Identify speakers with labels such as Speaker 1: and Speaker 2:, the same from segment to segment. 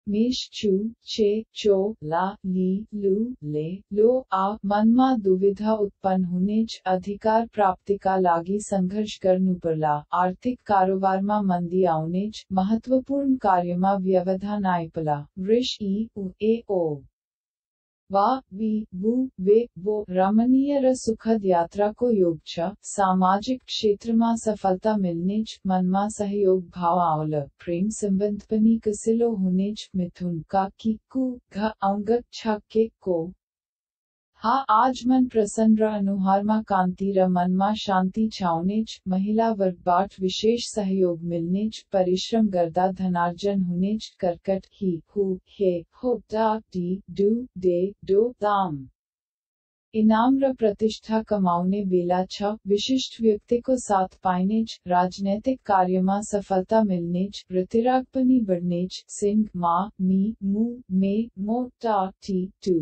Speaker 1: मेष चू चे चो ला ली लू ले लो आ मनमा दुविधा उत्पन्न होनेच अधिकार प्राप्तिका लागी संघर्ष करनुपरला आर्थिक कारोबाરમાં મંદી આવનેચ મહત્વપૂર્ણ કાર્યમાં વ્યવધાન આયપલા વૃષ ઈ ઉ એ ઓ वा वी वु वे वो रमणीय र सुखद यात्रा को योग छ सामाजिक क्षेत्र में सफलता मिलने च मन में सहयोग भाव आवल प्रेम संबंध पनी कसिलो होने च मिथुन का की कु घ अंगत छ के को हाँ आज मन प्रसन्न र अनुहार में कांति र मन में शांति छावनेच महिला वर्ग बाट विशेष सहयोग मिलनेच परिश्रम गर्दा धनार्जन होनेच करकट ही हु हे हो दा डी डू दे दो दाम इनाम र प्रतिष्ठा कमाउने बेला छ विशिष्ट व्यक्ति को साथ पाइनेच राजनैतिक कार्य में सफलता मिलनेच प्रतिरागपनी बढ़नेच सिंह मा मी मु मे मो टा टी टू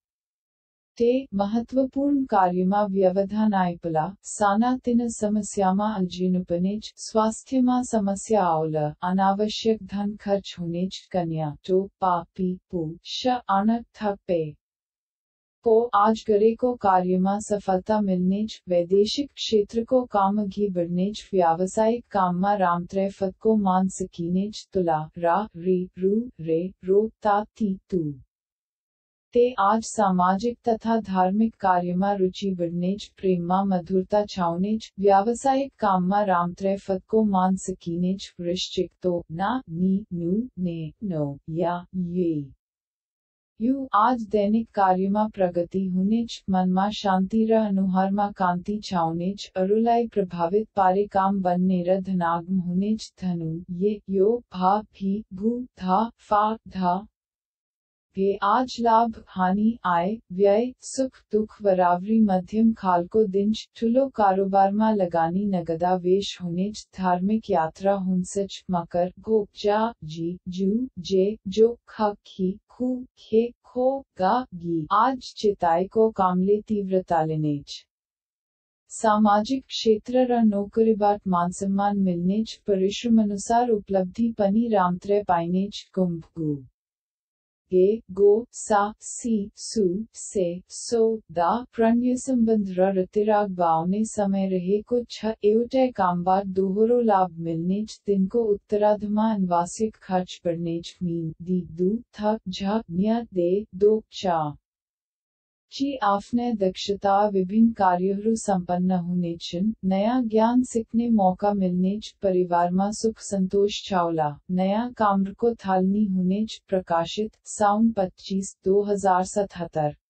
Speaker 1: ते महत्वपूर्ण कार्यમાં વ્યવધાન આયપલા સાના तिन समस्याમાં અલજીનુપનેચ સ્વાસ્થ્યમાં સમસ્યા આવલ અનાવશ્યક ધન ખર્ચ હોનેચ કન્યા ટો પાપી પુ શ અણક થપે को आज गरे को कार्यમાં सफलता मिलनेच वैदेशिक क्षेत्र को कामगी बढ़नेच व्यावसायिक कामમાં रामत्रय फत को मान सकीनेच तुला रा री रू रे रो ता ती तू ते आज सामाजिक तथा धार्मिक कार्यમાં रुचि बढ़नेच प्रेमમાં मधुरता छावनेच व्यावसायिक कामમાં रामत्रय फत को मान सकीनेच वृश्चिक तो ना नी नु ने नो या ये यू आज दैनिक कार्यમાં प्रगति होनेच मनमा शांति र अनुहाરમાં कांति छावनेच अरुलाई प्रभावित पारे काम बनने र धनागम होनेच धनु ये यो भा भी भू धा फा धा वे आज लाभ हानि आय व्यय सुख दुख वरावरी मध्यम खाल को दिन ठुलो कारोबार में लगानी नगदा वेश होनेच धार्मिक यात्रा हुंसच मकर गो जा जी जू जे जो ख खी खू खे खो गा गी आज चिताय को कामले तीव्रता लेनेच सामाजिक क्षेत्र र नौकरी बाट मान सम्मान मिलनेच परिश्रम अनुसार उपलब्धि पनी रामत्रय पाइनेच कुंभ गु गे गो सा सी सु से सो दा प्रणय संबंध र रतिराग बावने समय रहे को छ एवटय कामबार दोहरो लाभ मिलनेच दिन को उत्तराधमा अनवासिक खर्च बढ़नेच मीन दी दू थक झ न्य दे दो चा ची आपने दक्षता विभिन्न कार्यों संपन्न होनेचन नया ज्ञान सीखने मौका मिलनेच परिवार में सुख संतोष छावला नया काम्र को थालनी होनेच प्रकाशित साउन 25/2077